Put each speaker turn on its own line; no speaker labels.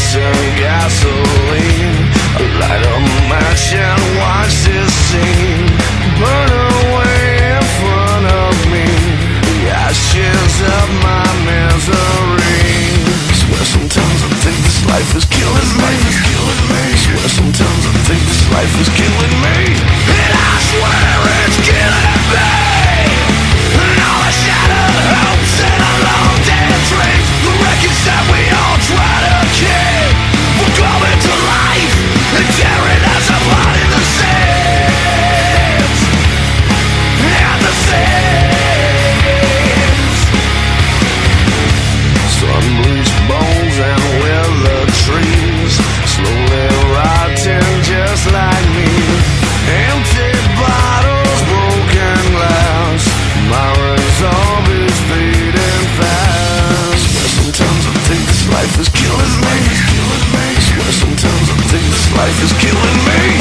and gasoline. I light a match and watch this scene burn away in front of me, the ashes of my misery. Swear sometimes I think this life is killing me. Swear sometimes I think this life is killing me, and I swear it's killing me. And all the shattered hopes and the long dead dreams, the wreckage that we all try to keep, will go into life and tearing us apart in the seams. And the seams. Sun-bleached bones and withered trees, slowly rotting just like me. Empty bottles, broken glass, my resolve is fading fast. Swear sometimes I think this life is killing me. Swear sometimes I think this life is killing me.